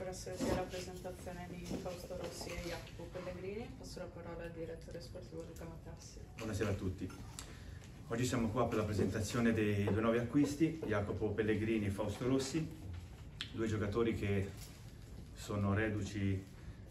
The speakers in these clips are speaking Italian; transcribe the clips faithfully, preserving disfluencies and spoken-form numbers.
essere sia la presentazione di Fausto Rossi e Jacopo Pellegrini. Passo la parola al direttore sportivo Luca Matassi. Buonasera a tutti. Oggi siamo qua per la presentazione dei due nuovi acquisti, Jacopo Pellegrini e Fausto Rossi, due giocatori che sono reduci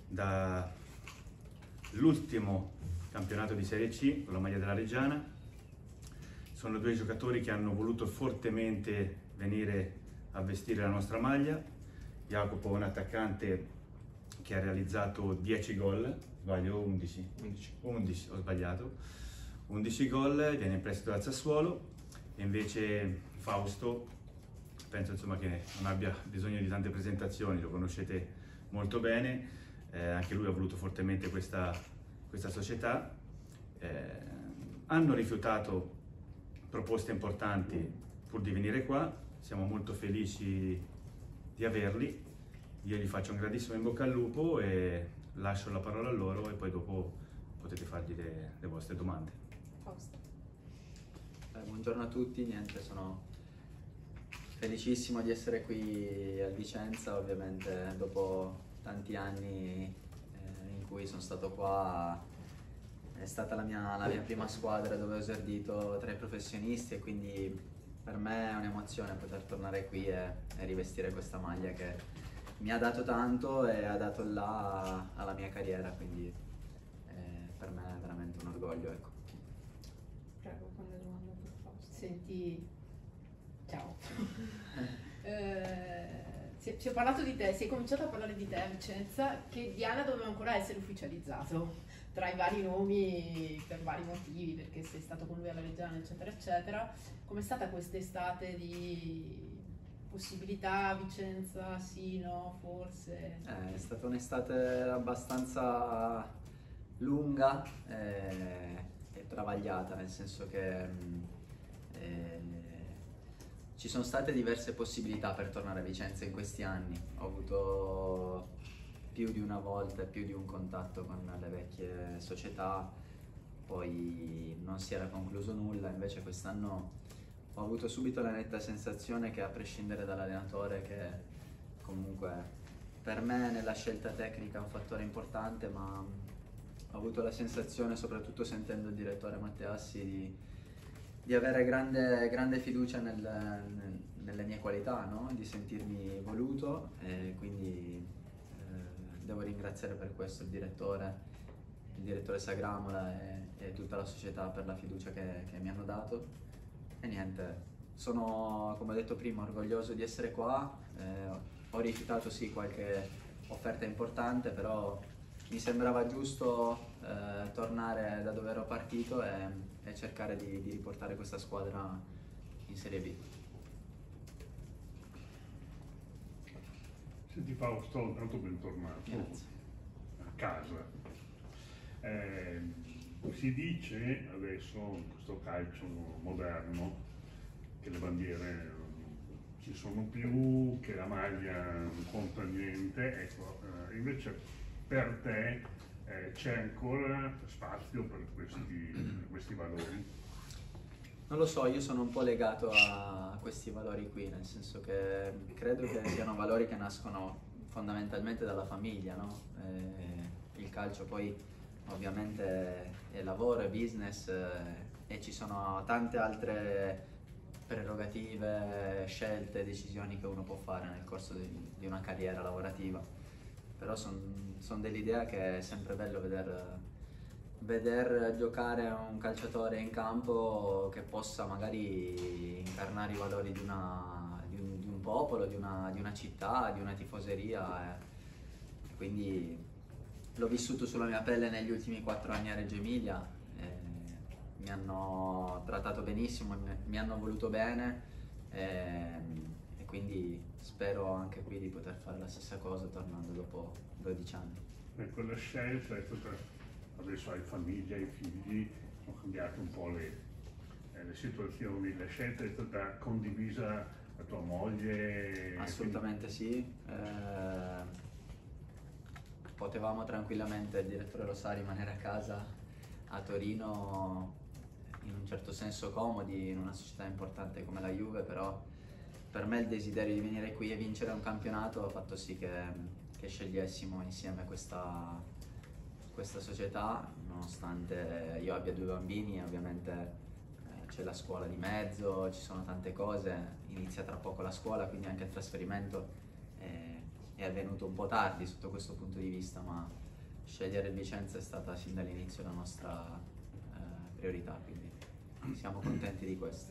dall'ultimo campionato di Serie C con la maglia della Reggiana. Sono due giocatori che hanno voluto fortemente venire a vestire la nostra maglia. Jacopo è un attaccante che ha realizzato dieci gol, sbaglio undici, undici, undici, ho sbagliato, undici gol, viene in prestito dal Sassuolo, e invece Fausto penso insomma che non abbia bisogno di tante presentazioni, lo conoscete molto bene, eh, anche lui ha voluto fortemente questa, questa società. Eh, hanno rifiutato proposte importanti pur di venire qua, siamo molto felici di averli. Io gli faccio un grandissimo in bocca al lupo e lascio la parola a loro e poi dopo potete fargli le, le vostre domande. Fausto. Eh, buongiorno a tutti, niente, sono felicissimo di essere qui a Vicenza, ovviamente dopo tanti anni eh, in cui sono stato qua, è stata la mia, la mia prima squadra dove ho esordito tra i professionisti e quindi per me è un'emozione poter tornare qui e, e rivestire questa maglia che mi ha dato tanto e ha dato là alla mia carriera, quindi eh, per me è veramente un orgoglio, ecco. Prego, con le domande per Fausto. Senti, ciao. eh, si, è, si è parlato di te, si è cominciato a parlare di te a Vicenza, che Diana doveva ancora essere ufficializzato tra i vari nomi per vari motivi, perché sei stato con lui alla Reggiana, eccetera, eccetera. Com'è stata quest'estate di possibilità, Vicenza, sì, no, forse? Eh, è stata un'estate abbastanza lunga eh, e travagliata, nel senso che mh, eh, ci sono state diverse possibilità per tornare a Vicenza in questi anni. Ho avuto più di una volta, più di un contatto con le vecchie società, poi non si era concluso nulla. Invece quest'anno ho avuto subito la netta sensazione che, a prescindere dall'allenatore, che comunque per me nella scelta tecnica è un fattore importante, ma ho avuto la sensazione, soprattutto sentendo il direttore Matteassi, di, di avere grande, grande fiducia nel, nel, nelle mie qualità, no? Di sentirmi voluto, e quindi eh, devo ringraziare per questo il direttore, il direttore Sagramola e, e tutta la società per la fiducia che, che mi hanno dato. E niente, sono, come ho detto prima, orgoglioso di essere qua. Eh, ho rifiutato sì qualche offerta importante, però mi sembrava giusto eh, tornare da dove ero partito e, e cercare di, di riportare questa squadra in Serie B. Senti Fausto, intanto bentornato. Grazie. A casa. Eh, si dice adesso, in questo calcio moderno, che le bandiere non ci sono più, che la maglia non conta niente. Ecco, eh, invece per te eh, c'è ancora spazio per questi, questi valori? Non lo so, io sono un po' legato a questi valori qui, nel senso che credo che siano valori che nascono fondamentalmente dalla famiglia, no? Eh, il calcio poi ovviamente è lavoro, è business eh, e ci sono tante altre prerogative, scelte, decisioni che uno può fare nel corso di, di una carriera lavorativa. Però sono son dell'idea che è sempre bello veder, veder giocare un calciatore in campo che possa magari incarnare i valori di, una, di, un, di un popolo, di una, di una città, di una tifoseria. Eh. Quindi l'ho vissuto sulla mia pelle negli ultimi quattro anni a Reggio Emilia, eh, mi hanno trattato benissimo, mi hanno voluto bene eh, e quindi spero anche qui di poter fare la stessa cosa tornando dopo dodici anni. E quella scelta è stata, adesso hai famiglia, hai figli, sono cambiate un po' le, eh, le situazioni, la scelta è stata condivisa da tua moglie? Assolutamente sì. Eh, Potevamo tranquillamente, il direttore lo sa, rimanere a casa a Torino, in un certo senso comodi, in una società importante come la Juve, però per me il desiderio di venire qui e vincere un campionato ha fatto sì che che scegliessimo insieme questa, questa società, nonostante io abbia due bambini, ovviamente eh, c'è la scuola di mezzo, ci sono tante cose, inizia tra poco la scuola, quindi anche il trasferimento è, è avvenuto un po' tardi sotto questo punto di vista, ma scegliere il Vicenza è stata sin dall'inizio la nostra eh, priorità, quindi siamo contenti di questo.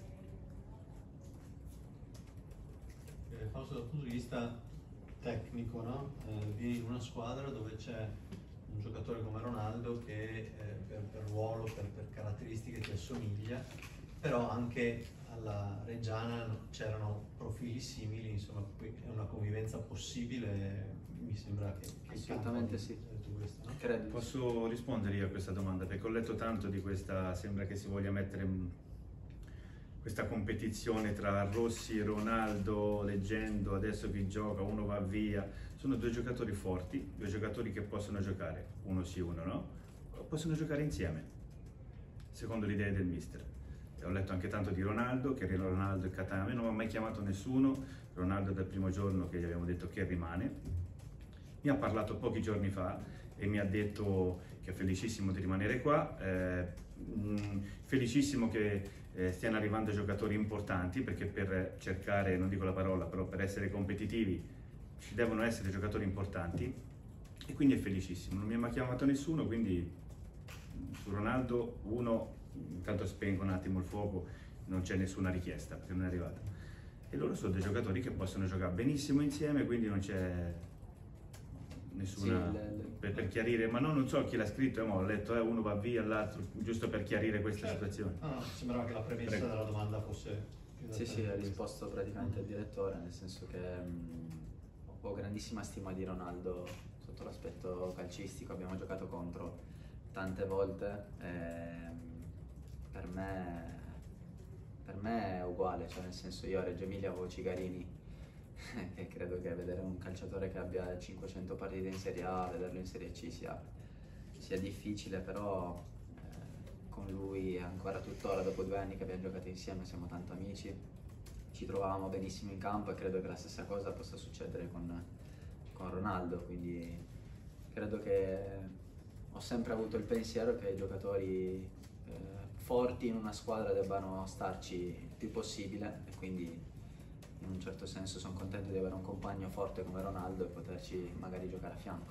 Eh, Fausto, dal punto di vista tecnico, no? Eh, vieni in una squadra dove c'è un giocatore come Ronaldo che eh, per, per ruolo, per, per caratteristiche ti assomiglia, però anche alla Reggiana c'erano profili simili, insomma qui è una convivenza possibile, mi sembra che, che Assolutamente sì. Questo, no? Credo. Posso rispondere io a questa domanda perché ho letto tanto di questa, sembra che si voglia mettere in questa competizione tra Rossi e Ronaldo, leggendo adesso chi gioca, uno va via. Sono due giocatori forti, due giocatori che possono giocare, uno sì, uno no, possono giocare insieme, secondo l'idea del mister. E ho letto anche tanto di Ronaldo, che Ronaldo e Catania, a me non mi ha mai chiamato nessuno, Ronaldo dal primo giorno che gli abbiamo detto che rimane, mi ha parlato pochi giorni fa e mi ha detto che è felicissimo di rimanere qua, eh, mh, felicissimo che eh, stiano arrivando giocatori importanti, perché per cercare, non dico la parola, però per essere competitivi ci devono essere giocatori importanti, e quindi è felicissimo. Non mi ha mai chiamato nessuno, quindi su Ronaldo uno, intanto spengo un attimo il fuoco, non c'è nessuna richiesta perché non è arrivata, e loro sono dei giocatori che possono giocare benissimo insieme, quindi non c'è nessuna, Sì, le, le... Per, per chiarire, ma no, non so chi l'ha scritto, eh, ma ho letto eh, uno va via, l'altro, giusto per chiarire questa Certo. situazione. No, no, sembrava che la premessa Prego. della domanda fosse più Sì, sì, ha questa. risposto praticamente il direttore, nel senso che mh, ho grandissima stima di Ronaldo sotto l'aspetto calcistico, abbiamo giocato contro tante volte, e per me, per me è uguale, cioè nel senso io a Reggio Emilia avevo Cigarini e credo che vedere un calciatore che abbia cinquecento partite in Serie A, vederlo in Serie C sia, sia difficile, però eh, con lui ancora tuttora, dopo due anni che abbiamo giocato insieme, siamo tanto amici, ci trovavamo benissimo in campo, e credo che la stessa cosa possa succedere con, con Ronaldo, quindi credo che ho sempre avuto il pensiero che i giocatori eh, forti in una squadra debbano starci il più possibile, e quindi in un certo senso sono contento di avere un compagno forte come Ronaldo e poterci magari giocare a fianco.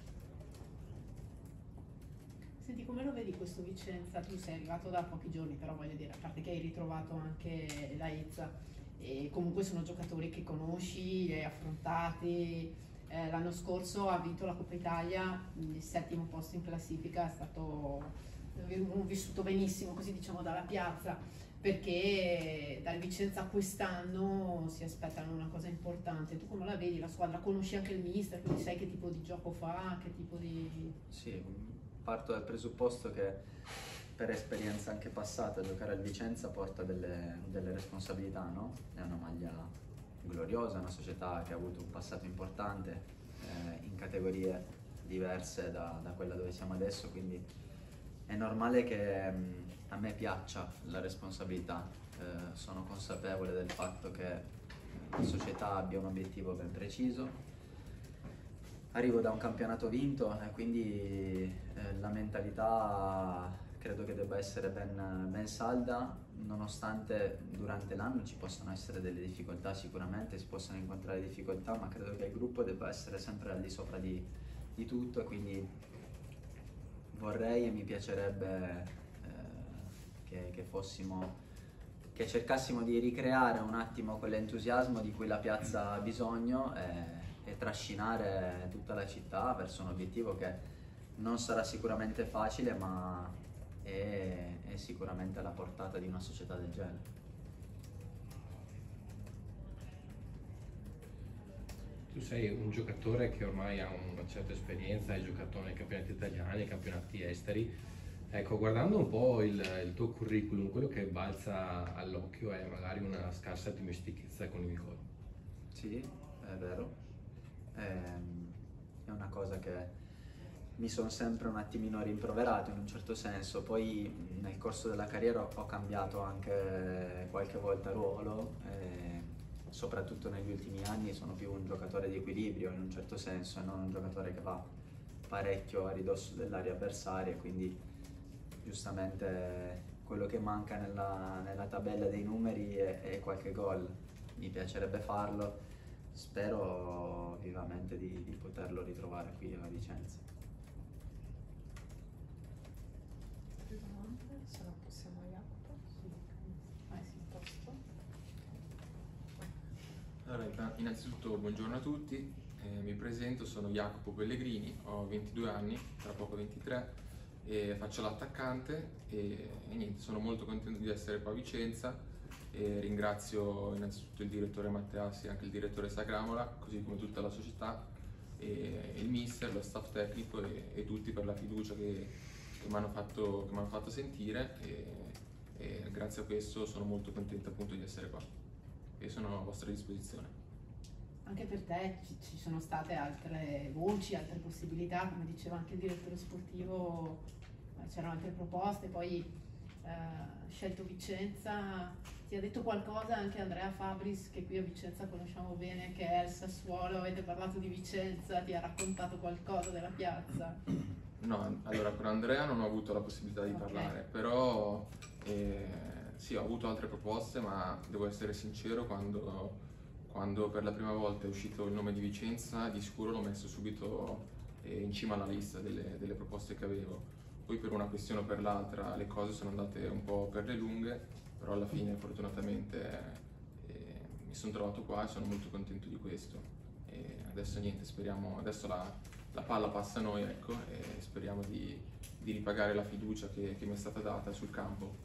Senti, come lo vedi questo Vicenza? Tu sei arrivato da pochi giorni, però voglio dire, a parte che hai ritrovato anche la Izza, e comunque sono giocatori che conosci, li hai affrontati. Eh, l'anno scorso ha vinto la Coppa Italia, il settimo posto in classifica, è stato un vissuto benissimo, così diciamo, dalla piazza, perché dal Vicenza quest'anno si aspettano una cosa importante. Tu come la vedi la squadra? Conosci anche il mister, quindi sai che tipo di gioco fa, che tipo di... Sì, parto dal presupposto che per esperienza anche passata giocare al Vicenza porta delle, delle responsabilità, no? È una maglia gloriosa, una società che ha avuto un passato importante eh, in categorie diverse da, da quella dove siamo adesso, quindi è normale che mh, a me piaccia la responsabilità. Eh, sono consapevole del fatto che la società abbia un obiettivo ben preciso. Arrivo da un campionato vinto e quindi eh, la mentalità credo che debba essere ben, ben salda, nonostante durante l'anno ci possano essere delle difficoltà, sicuramente si possono incontrare difficoltà, ma credo che il gruppo debba essere sempre al di sopra di, di tutto, e quindi vorrei e mi piacerebbe eh, che, che fossimo, che cercassimo di ricreare un attimo quell'entusiasmo di cui la piazza ha bisogno e, e trascinare tutta la città verso un obiettivo che non sarà sicuramente facile, ma è, è sicuramente alla portata di una società del genere. Tu sei un giocatore che ormai ha una certa esperienza, hai giocato nei campionati italiani, nei campionati esteri. Ecco, guardando un po' il, il tuo curriculum, quello che balza all'occhio è magari una scarsa dimestichezza con il gol. Sì, è vero. È, è una cosa che mi sono sempre un attimino rimproverato in un certo senso. Poi nel corso della carriera ho cambiato anche qualche volta ruolo. E soprattutto negli ultimi anni sono più un giocatore di equilibrio in un certo senso e non un giocatore che va parecchio a ridosso dell'area avversaria, quindi giustamente quello che manca nella, nella tabella dei numeri è, è qualche gol. Mi piacerebbe farlo, spero vivamente di, di poterlo ritrovare qui a Vicenza. Altre domande? Se no passiamo a Jacopo. Vai, sì, posto. Allora, inta- innanzitutto buongiorno a tutti, eh, mi presento, sono Jacopo Pellegrini, ho ventidue anni, tra poco ventitré, e faccio l'attaccante e, e niente, sono molto contento di essere qua a Vicenza e ringrazio innanzitutto il direttore Matteassi e anche il direttore Sagramola, così come tutta la società, e il mister, lo staff tecnico e, e tutti per la fiducia che, che mi hanno fatto, che mi hanno fatto sentire e, e grazie a questo sono molto contento appunto di essere qua e sono a vostra disposizione. Anche per te ci, ci sono state altre voci, altre possibilità, come diceva anche il direttore sportivo, eh, c'erano altre proposte, poi eh, scelto Vicenza, ti ha detto qualcosa anche Andrea Fabris, che qui a Vicenza conosciamo bene, che è il Sassuolo, avete parlato di Vicenza, ti ha raccontato qualcosa della piazza? No, allora con Andrea non ho avuto la possibilità di Ok. parlare, però eh, sì, ho avuto altre proposte, ma devo essere sincero, quando, quando per la prima volta è uscito il nome di Vicenza, di sicuro l'ho messo subito eh, in cima alla lista delle, delle proposte che avevo. Poi per una questione o per l'altra le cose sono andate un po' per le lunghe, però alla fine fortunatamente eh, mi sono trovato qua e sono molto contento di questo. E adesso niente, speriamo, adesso la, la palla passa a noi, ecco, e speriamo di, di ripagare la fiducia che, che mi è stata data sul campo.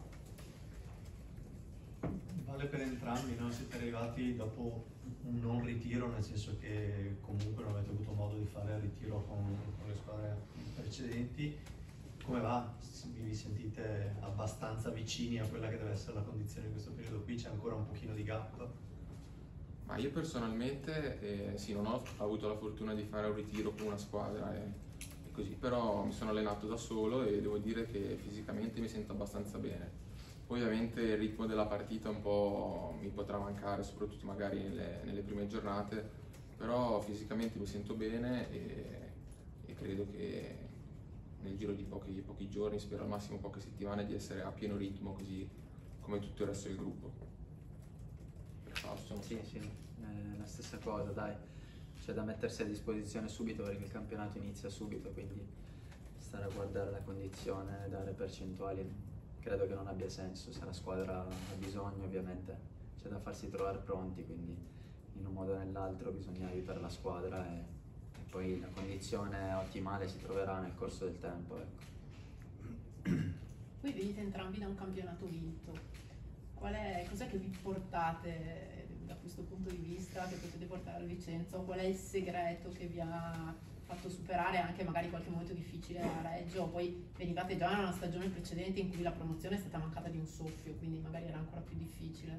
Vale per entrambi, no? Siete arrivati dopo un non ritiro, nel senso che comunque non avete avuto modo di fare il ritiro con, con le squadre precedenti. Come va? Vi sentite abbastanza vicini a quella che deve essere la condizione di questo periodo qui? C'è ancora un pochino di gap? Ma io personalmente eh, sì, non ho avuto la fortuna di fare un ritiro con una squadra e, e così, però mi sono allenato da solo e devo dire che fisicamente mi sento abbastanza bene. Poi ovviamente il ritmo della partita un po' mi potrà mancare, soprattutto magari nelle, nelle prime giornate, però fisicamente mi sento bene e, e credo che nel giro di pochi, pochi giorni, spero al massimo poche settimane, di essere a pieno ritmo così come tutto il resto del gruppo. Per Fausto, non so. Sì, sì, è la stessa cosa, dai. C'è da mettersi a disposizione subito perché il campionato inizia subito, quindi stare a guardare la condizione, dare percentuali, credo che non abbia senso. Se la squadra ha bisogno, ovviamente c'è da farsi trovare pronti, quindi in un modo o nell'altro bisogna aiutare la squadra e, e poi la condizione ottimale si troverà nel corso del tempo, ecco. Voi venite entrambi da un campionato vinto. Qual è, cos'è che vi portate da questo punto di vista, che potete portare al Vicenza? O qual è il segreto che vi ha fatto superare anche magari qualche momento difficile a Reggio? Poi venivate già da una stagione precedente in cui la promozione è stata mancata di un soffio, quindi magari era ancora più difficile.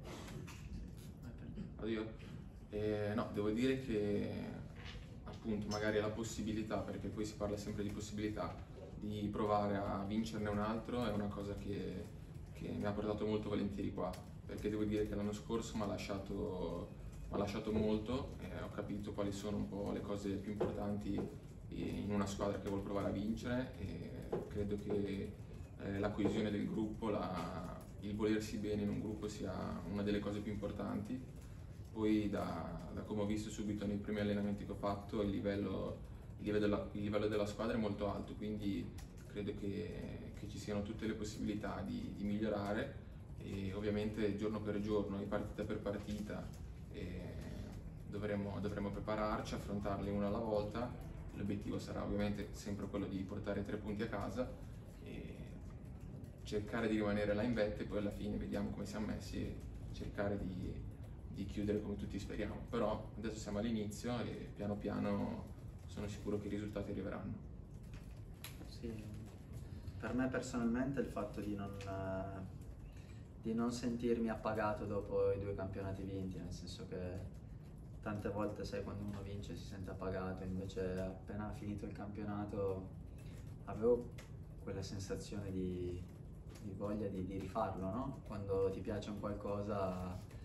Oddio, eh, no, devo dire che appunto magari la possibilità, perché poi si parla sempre di possibilità, di provare a vincerne un altro è una cosa che, che mi ha portato molto volentieri qua, perché devo dire che l'anno scorso mi ha lasciato, m'ha lasciato molto e ho capito quali sono un po' le cose più importanti in una squadra che vuole provare a vincere e credo che eh, la coesione del gruppo, la, il volersi bene in un gruppo sia una delle cose più importanti. Poi da, da come ho visto subito nei primi allenamenti che ho fatto, il livello, il livello, della, il livello della squadra è molto alto, quindi credo che, che ci siano tutte le possibilità di, di migliorare e ovviamente giorno per giorno e partita per partita eh, dovremo, dovremo prepararci, affrontarli una alla volta. L'obiettivo sarà ovviamente sempre quello di portare tre punti a casa e cercare di rimanere là in vetta e poi alla fine vediamo come siamo messi e cercare di di chiudere come tutti speriamo, però adesso siamo all'inizio e piano piano sono sicuro che i risultati arriveranno. Sì, per me personalmente il fatto di non, eh, di non sentirmi appagato dopo i due campionati vinti, nel senso che tante volte sai quando uno vince si sente appagato, invece appena finito il campionato avevo quella sensazione di, di voglia di, di rifarlo, no? Quando ti piace un qualcosa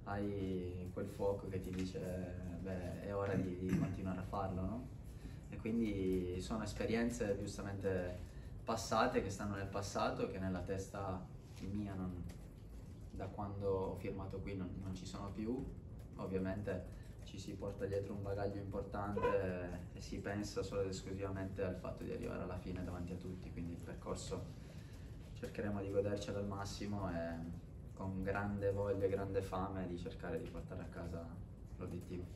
hai quel fuoco che ti dice beh, è ora di, di continuare a farlo, no? E quindi sono esperienze giustamente passate, che stanno nel passato, che nella testa mia non, da quando ho firmato qui non, non ci sono più. Ovviamente ci si porta dietro un bagaglio importante e si pensa solo ed esclusivamente al fatto di arrivare alla fine davanti a tutti, quindi il percorso cercheremo di godercelo al massimo e con grande voglia e grande fame di cercare di portare a casa l'obiettivo.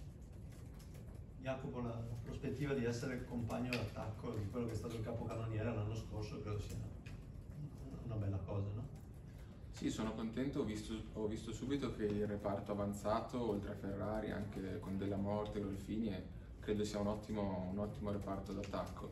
Jacopo, la prospettiva di essere il compagno d'attacco di quello che è stato il capocannoniere l'anno scorso credo sia una bella cosa, no? Sì, sono contento, ho visto, ho visto subito che il reparto avanzato, oltre a Ferrari, anche con Della Morte e Golfini, e credo sia un ottimo, un ottimo reparto d'attacco.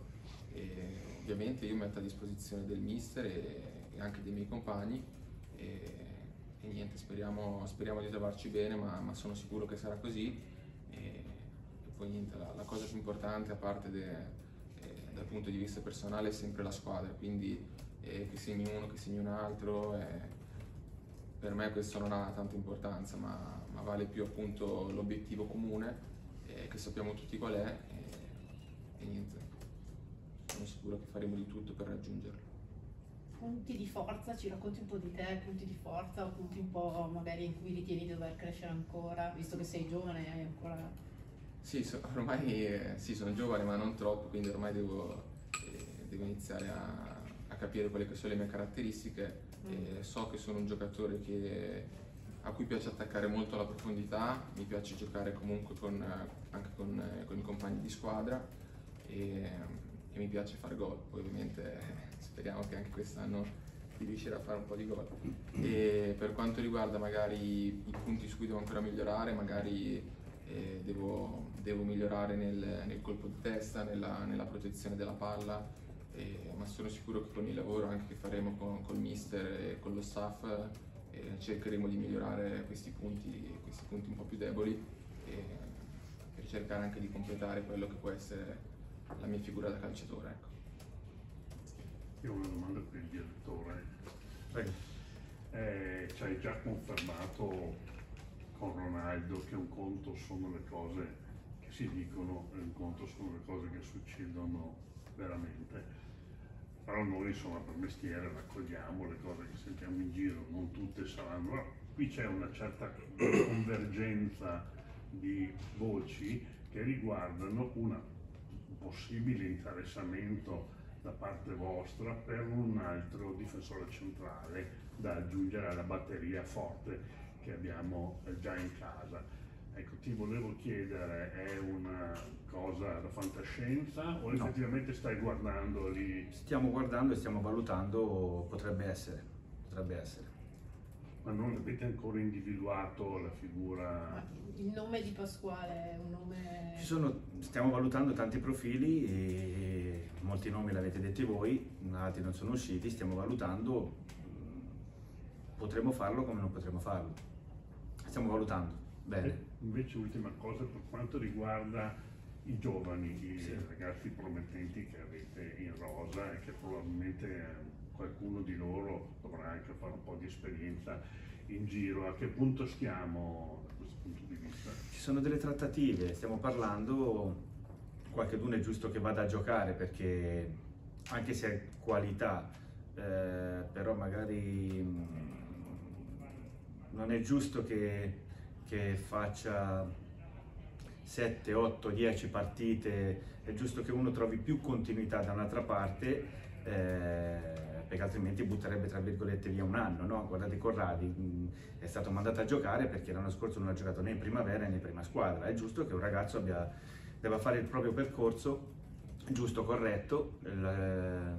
E ovviamente io metto a disposizione del mister e, e anche dei miei compagni e, e niente, speriamo, speriamo di trovarci bene, ma, ma sono sicuro che sarà così. E, e poi niente, la, la cosa più importante, a parte de, eh, dal punto di vista personale, è sempre la squadra, quindi eh, che segni uno, che segni un altro. Eh, Per me questo non ha tanta importanza, ma, ma vale più appunto l'obiettivo comune, eh, che sappiamo tutti qual è, e, e niente, sono sicuro che faremo di tutto per raggiungerlo. Punti di forza, ci racconti un po' di te, punti di forza o punti un po' magari in cui ritieni di dover crescere ancora, visto che sei giovane e hai ancora... Sì, so, ormai eh, sì, sono giovane ma non troppo, quindi ormai devo, eh, devo iniziare a, a capire quelle che sono le mie caratteristiche. E so che sono un giocatore che, a cui piace attaccare molto alla profondità, mi piace giocare comunque con, anche con, con i compagni di squadra e, e mi piace fare gol. Poi ovviamente speriamo che anche quest'anno di riuscire a fare un po' di gol. E per quanto riguarda magari i punti su cui devo ancora migliorare, magari eh, devo, devo migliorare nel, nel colpo di testa, nella, nella protezione della palla. Eh, ma sono sicuro che con il lavoro anche che faremo con, col mister e con lo staff eh, cercheremo di migliorare questi punti, questi punti un po' più deboli eh, per cercare anche di completare quello che può essere la mia figura da calciatore. Ecco. Io ho una domanda per il direttore. Prego. Eh, ci hai già confermato con Ronaldo che un conto sono le cose che si dicono e un conto sono le cose che succedono veramente. Però noi insomma per mestiere raccogliamo le cose che sentiamo in giro, non tutte saranno, però qui c'è una certa convergenza di voci che riguardano una, un possibile interessamento da parte vostra per un altro difensore centrale da aggiungere alla batteria forte che abbiamo già in casa. Ecco, ti volevo chiedere, è una cosa da fantascienza o No. effettivamente stai guardando lì? Stiamo guardando e stiamo valutando, potrebbe essere, potrebbe essere. Ma non avete ancora individuato la figura? Il nome di Pasquale è un nome... Ci sono, stiamo valutando tanti profili e molti nomi l'avete detti voi, altri non sono usciti, stiamo valutando, potremmo farlo come non potremmo farlo. Stiamo valutando, bene. E invece ultima cosa per quanto riguarda i giovani, i Sì. ragazzi promettenti che avete in rosa e che probabilmente qualcuno di loro dovrà anche fare un po' di esperienza in giro, a che punto stiamo da questo punto di vista? Ci sono delle trattative, stiamo parlando, qualcheduno è giusto che vada a giocare perché anche se ha qualità, eh, però magari mh, non è giusto che, che faccia sette, otto, dieci partite, è giusto che uno trovi più continuità da un'altra parte, eh, perché altrimenti butterebbe tra virgolette via un anno, no? Guardate Corradi, mh, è stato mandato a giocare perché l'anno scorso non ha giocato né in primavera né in prima squadra, è giusto che un ragazzo abbia, debba fare il proprio percorso, giusto, corretto, il,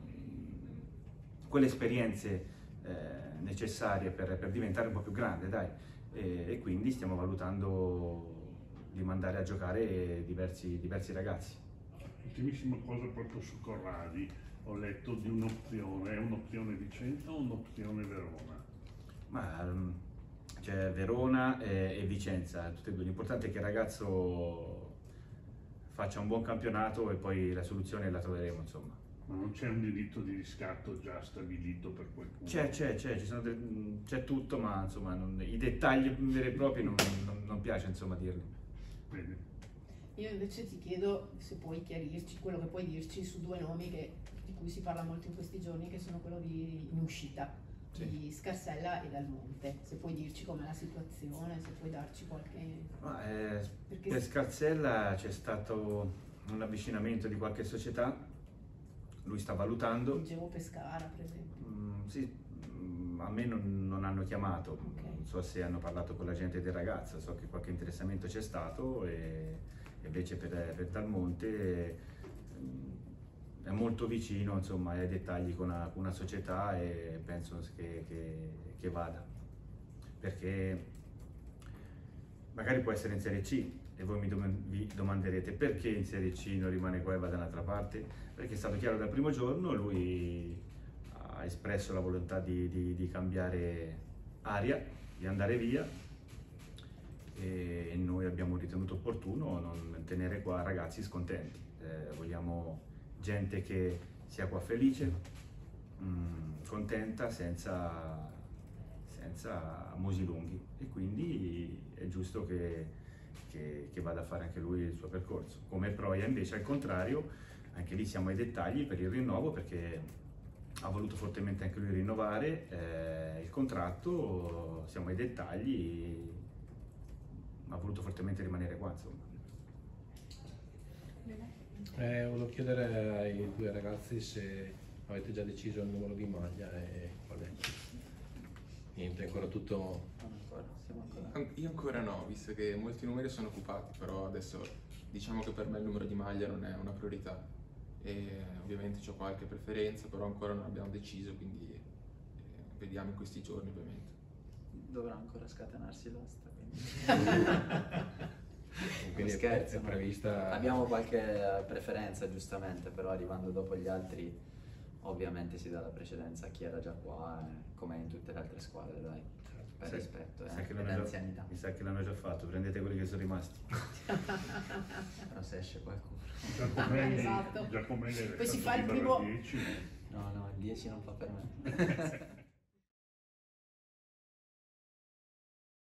quelle esperienze eh, necessarie per, per diventare un po' più grande, dai, e, e quindi stiamo valutando di mandare a giocare diversi, diversi ragazzi. Ultimissima cosa proprio su Corradi, ho letto di un'opzione, è un'opzione Vicenza o un'opzione Verona? Ma um, c'è Verona e, e Vicenza, tutte e due. L'importante è che il ragazzo faccia un buon campionato e poi la soluzione la troveremo, insomma. Ma non c'è un diritto di riscatto già stabilito per qualcuno? C'è, c'è, c'è, ci sono del- c'è tutto, ma insomma non- i dettagli veri e propri non, non- non piace insomma dirli. Bene. Io invece ti chiedo se puoi chiarirci quello che puoi dirci su due nomi che- di cui si parla molto in questi giorni, che sono quello di in uscita, Sì. di Scarsella e Dal Monte. Se puoi dirci com'è la situazione, se puoi darci qualche... Ma, eh, Perché- per Scarsella c'è stato un avvicinamento di qualche società, lui sta valutando. Leggevo Pescara, per esempio. Mm, sì, mm, a me non, non hanno chiamato, Ok. non so se hanno parlato con la gente del ragazzo, so che qualche interessamento c'è stato e e invece per, per Dal Monte mm, è molto vicino insomma, ai dettagli con una, con una società e penso che, che- che vada, perché magari può essere in Serie C e voi mi dom- vi domanderete perché in Serie C non rimane qua e va da un'altra parte, perché è stato chiaro dal primo giorno, lui ha espresso la volontà di, di- di cambiare aria, di andare via e noi abbiamo ritenuto opportuno non tenere qua ragazzi scontenti. Eh, vogliamo gente che sia qua felice, mm, contenta, senza, senza musi lunghi e quindi è giusto che, che- che vada a fare anche lui il suo percorso. Come Proia invece al contrario, anche lì siamo ai dettagli per il rinnovo perché ha voluto fortemente anche lui rinnovare eh, il contratto, siamo ai dettagli, ha voluto fortemente rimanere qua insomma. Eh, volevo chiedere ai due ragazzi se avete già deciso il numero di maglia e qual è. Niente, ancora tutto... Non ancora, siamo ancora. An- Io ancora no, visto che molti numeri sono occupati, però adesso diciamo che per me il numero di maglia non è una priorità e ovviamente ho qualche preferenza, però ancora non abbiamo deciso, quindi eh, vediamo in questi giorni ovviamente. Dovrà ancora scatenarsi l'asta, quindi... Quindi è, Scherzo, è no? prevista... Abbiamo qualche preferenza giustamente, però arrivando dopo gli altri ovviamente si dà la precedenza a chi era già qua, eh, come in tutte le altre squadre, dai, per Sai- rispetto sai eh, che ed l'hanno già- anzianità. mi sa che l'hanno già fatto, prendete quelli che sono rimasti. Però se esce qualcuno. Giacomelli, Esatto. Giacomelli è Poi si stato fa il libero primo- a dieci. No, no, il dieci non fa per me.